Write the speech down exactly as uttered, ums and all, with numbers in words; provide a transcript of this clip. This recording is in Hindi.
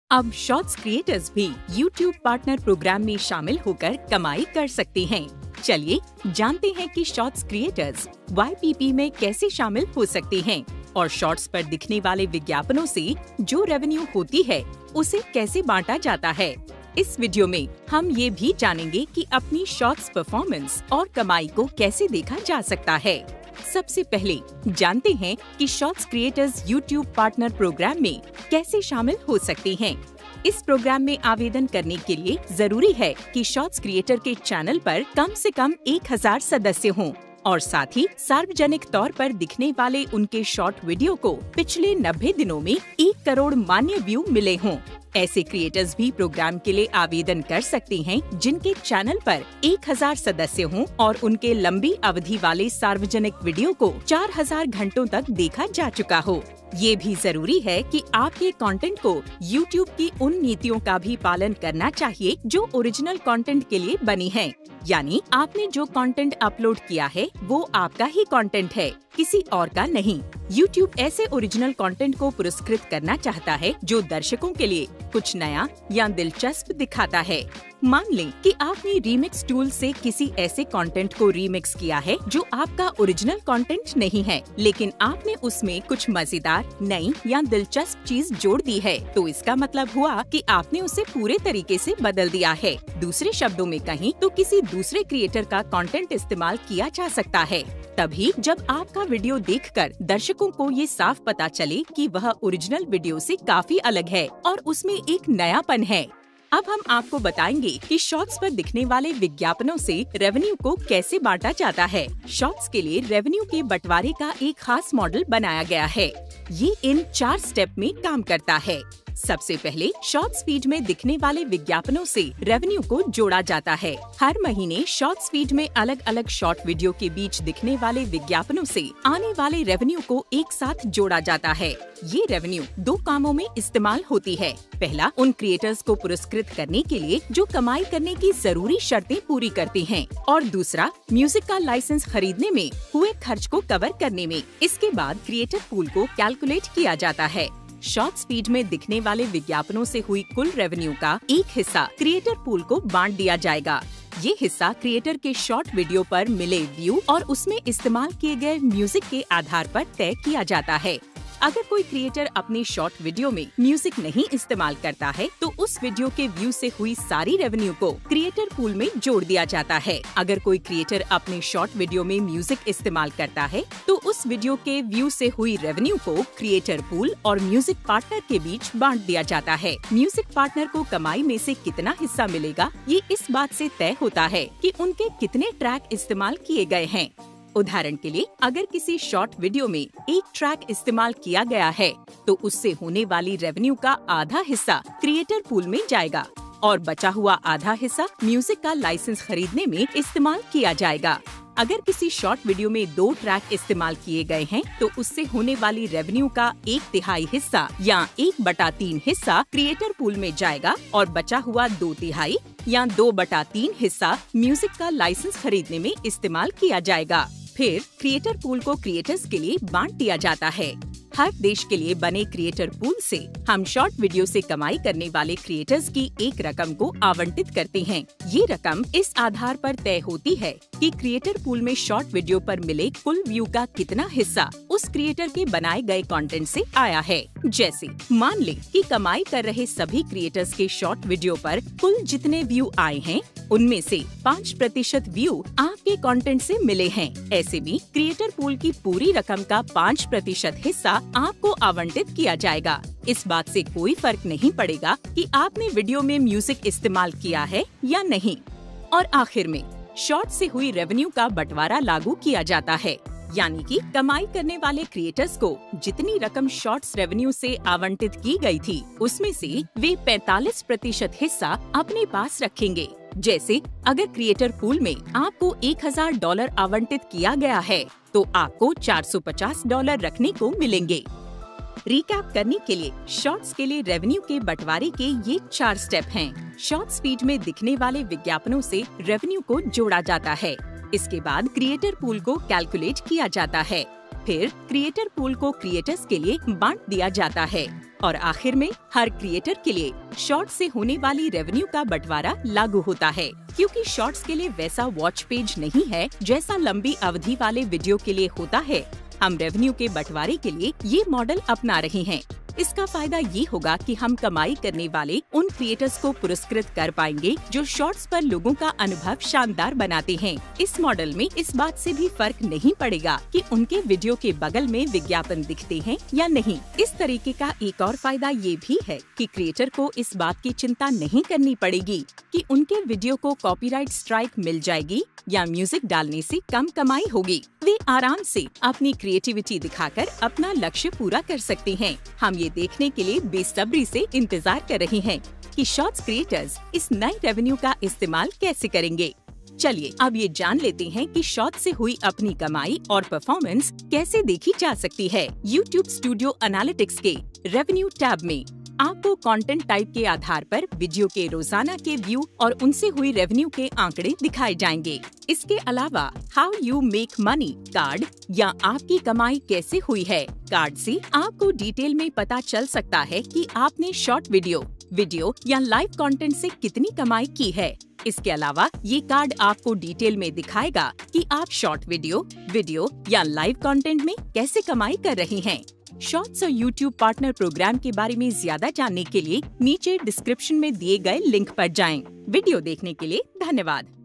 अब शॉर्ट्स क्रिएटर्स भी यूट्यूब पार्टनर प्रोग्राम में शामिल होकर कमाई कर सकते हैं। चलिए जानते हैं कि shorts creators Y P P में कैसे शामिल हो सकते हैं और शॉर्ट्स पर दिखने वाले विज्ञापनों से जो रेवेन्यू होती है उसे कैसे बांटा जाता है। इस वीडियो में हम ये भी जानेंगे कि अपनी शॉर्ट्स परफॉर्मेंस और कमाई को कैसे देखा जा सकता है। सबसे पहले जानते हैं कि shorts creators YouTube partner program में कैसे शामिल हो सकते हैं। इस प्रोग्राम में आवेदन करने के लिए जरूरी है कि शॉर्ट्स क्रिएटर के चैनल पर कम से कम एक हजार सदस्य हों और साथ ही सार्वजनिक तौर पर दिखने वाले उनके शॉर्ट वीडियो को पिछले नब्बे दिनों में एक करोड़ मान्य व्यू मिले हों। ऐसे क्रिएटर्स भी प्रोग्राम के लिए आवेदन कर सकते हैं जिनके चैनल पर एक हजार सदस्य हों और उनके लंबी अवधि वाले सार्वजनिक वीडियो को चार हजार घंटों तक देखा जा चुका हो। ये भी जरूरी है कि आपके कंटेंट को यूट्यूब की उन नीतियों का भी पालन करना चाहिए जो ओरिजिनल कंटेंट के लिए बनी है। यानी आपने जो कंटेंट अपलोड किया है वो आपका ही कंटेंट है, किसी और का नहीं। यूट्यूब ऐसे ओरिजिनल कंटेंट को पुरस्कृत करना चाहता है जो दर्शकों के लिए कुछ नया या दिलचस्प दिखाता है। मान लें कि आपने रीमिक्स टूल से किसी ऐसे कंटेंट को रीमिक्स किया है जो आपका ओरिजिनल कंटेंट नहीं है, लेकिन आपने उसमें कुछ मजेदार, नई या दिलचस्प चीज जोड़ दी है, तो इसका मतलब हुआ कि आपने उसे पूरे तरीके से बदल दिया है। दूसरे शब्दों में कहीं तो किसी दूसरे क्रिएटर का कंटेंट इस्तेमाल किया जा सकता है। तभी जब आपका वीडियो देखकर दर्शकों को ये साफ पता चले कि वह ओरिजिनल वीडियो से काफी अलग है और उसमें एक नयापन है। अब हम आपको बताएंगे कि शॉर्ट्स पर दिखने वाले विज्ञापनों से रेवेन्यू को कैसे बांटा जाता है। शॉर्ट्स के लिए रेवेन्यू के बंटवारे का एक खास मॉडल बनाया गया है। ये इन चार स्टेप में काम करता है। सबसे पहले शॉर्ट्स फीड में दिखने वाले विज्ञापनों से रेवेन्यू को जोड़ा जाता है। हर महीने शॉर्ट्स फीड में अलग अलग शॉर्ट वीडियो के बीच दिखने वाले विज्ञापनों से आने वाले रेवेन्यू को एक साथ जोड़ा जाता है। ये रेवेन्यू दो कामों में इस्तेमाल होती है। पहला, उन क्रिएटर्स को पुरस्कृत करने के लिए जो कमाई करने की जरूरी शर्तें पूरी करते हैं, और दूसरा, म्यूजिक का लाइसेंस खरीदने में हुए खर्च को कवर करने में। इसके बाद क्रिएटर पूल को कैलकुलेट किया जाता है। शॉर्ट्स फीड में दिखने वाले विज्ञापनों से हुई कुल रेवेन्यू का एक हिस्सा क्रिएटर पूल को बांट दिया जाएगा। ये हिस्सा क्रिएटर के शॉर्ट वीडियो पर मिले व्यू और उसमें इस्तेमाल किए गए म्यूजिक के आधार पर तय किया जाता है। अगर कोई क्रिएटर अपने शॉर्ट वीडियो में म्यूजिक नहीं इस्तेमाल करता है तो उस वीडियो के व्यू से हुई सारी रेवेन्यू को क्रिएटर पूल में जोड़ दिया जाता है। अगर कोई क्रिएटर अपने शॉर्ट वीडियो में म्यूजिक इस्तेमाल करता है तो उस वीडियो के व्यू से हुई रेवेन्यू को क्रिएटर पूल और म्यूजिक पार्टनर के बीच बांट दिया जाता है। म्यूजिक पार्टनर को कमाई में से कितना हिस्सा मिलेगा ये इस बात से तय होता है कि उनके कितने ट्रैक इस्तेमाल किए गए हैं। उदाहरण के लिए, अगर किसी शॉर्ट वीडियो में एक ट्रैक इस्तेमाल किया गया है तो उससे होने वाली रेवेन्यू का आधा हिस्सा क्रिएटर पूल में जाएगा और बचा हुआ आधा हिस्सा म्यूजिक का लाइसेंस खरीदने में इस्तेमाल किया जाएगा। अगर किसी शॉर्ट वीडियो में दो ट्रैक इस्तेमाल किए गए हैं तो उससे होने वाली रेवेन्यू का एक तिहाई हिस्सा या एक बटा तीन हिस्सा क्रिएटर पूल में जाएगा और बचा हुआ दो तिहाई या दो बटा तीन हिस्सा म्यूजिक का लाइसेंस खरीदने में इस्तेमाल किया जाएगा। फिर क्रिएटर पूल को क्रिएटर्स के लिए बांट दिया जाता है। हर देश के लिए बने क्रिएटर पूल से हम शॉर्ट वीडियो से कमाई करने वाले क्रिएटर्स की एक रकम को आवंटित करते हैं। ये रकम इस आधार पर तय होती है कि क्रिएटर पूल में शॉर्ट वीडियो पर मिले कुल व्यू का कितना हिस्सा उस क्रिएटर के बनाए गए कंटेंट से आया है। जैसे मान लें कि कमाई कर रहे सभी क्रिएटर्स के शॉर्ट वीडियो पर कुल जितने व्यू आए हैं उनमें से पाँच प्रतिशत व्यू आपके कंटेंट से मिले हैं। ऐसे में क्रिएटर पूल की पूरी रकम का पाँच प्रतिशत हिस्सा आपको आवंटित किया जाएगा। इस बात से कोई फर्क नहीं पड़ेगा कि आपने वीडियो में म्यूजिक इस्तेमाल किया है या नहीं। और आखिर में शॉर्ट से हुई रेवेन्यू का बंटवारा लागू किया जाता है, यानी कि कमाई करने वाले क्रिएटर्स को जितनी रकम शॉर्ट्स रेवेन्यू से आवंटित की गई थी उसमें से वे पैंतालीस प्रतिशत हिस्सा अपने पास रखेंगे। जैसे अगर क्रिएटर पूल में आपको एक हजार डॉलर आवंटित किया गया है तो आपको चार सौ पचास डॉलर रखने को मिलेंगे। रिकैप करने के लिए, शॉर्ट्स के लिए रेवेन्यू के बंटवारे के ये चार स्टेप हैं। शॉर्ट्स फीड में दिखने वाले विज्ञापनों से रेवेन्यू को जोड़ा जाता है। इसके बाद क्रिएटर पूल को कैलकुलेट किया जाता है। फिर क्रिएटर पूल को क्रिएटर्स के लिए बांट दिया जाता है। और आखिर में हर क्रिएटर के लिए शॉर्ट्स से होने वाली रेवेन्यू का बंटवारा लागू होता है, क्योंकि शॉर्ट्स के लिए वैसा वॉच पेज नहीं है जैसा लंबी अवधि वाले वीडियो के लिए होता है। हम रेवेन्यू के बंटवारे के लिए ये मॉडल अपना रहे हैं। इसका फायदा ये होगा कि हम कमाई करने वाले उन क्रिएटर्स को पुरस्कृत कर पाएंगे जो शॉर्ट्स पर लोगों का अनुभव शानदार बनाते हैं। इस मॉडल में इस बात से भी फर्क नहीं पड़ेगा कि उनके वीडियो के बगल में विज्ञापन दिखते हैं या नहीं। इस तरीके का एक और फायदा ये भी है कि क्रिएटर को इस बात की चिंता नहीं करनी पड़ेगी कि उनके वीडियो को कॉपीराइट स्ट्राइक मिल जाएगी या म्यूजिक डालने से कम कमाई होगी। वे आराम से अपनी क्रिएटिविटी दिखाकर अपना लक्ष्य पूरा कर सकते हैं। हम ये देखने के लिए बेसब्री से इंतजार कर रहे हैं कि शॉर्ट्स क्रिएटर्स इस नए रेवेन्यू का इस्तेमाल कैसे करेंगे। चलिए अब ये जान लेते हैं कि शॉर्ट्स से हुई अपनी कमाई और परफॉर्मेंस कैसे देखी जा सकती है। यूट्यूब स्टूडियो एनालिटिक्स के रेवेन्यू टैब में आपको कंटेंट टाइप के आधार पर वीडियो के रोजाना के व्यू और उनसे हुई रेवेन्यू के आंकड़े दिखाए जाएंगे। इसके अलावा how you make money card या आपकी कमाई कैसे हुई है कार्ड से आपको डिटेल में पता चल सकता है कि आपने शॉर्ट वीडियो वीडियो या लाइव कंटेंट से कितनी कमाई की है। इसके अलावा ये कार्ड आपको डिटेल में दिखाएगा कि आप शॉर्ट वीडियो वीडियो या लाइव कंटेंट में कैसे कमाई कर रहे हैं। शॉर्ट्स और यूट्यूब पार्टनर प्रोग्राम के बारे में ज्यादा जानने के लिए नीचे डिस्क्रिप्शन में दिए गए लिंक पर जाएं। वीडियो देखने के लिए धन्यवाद।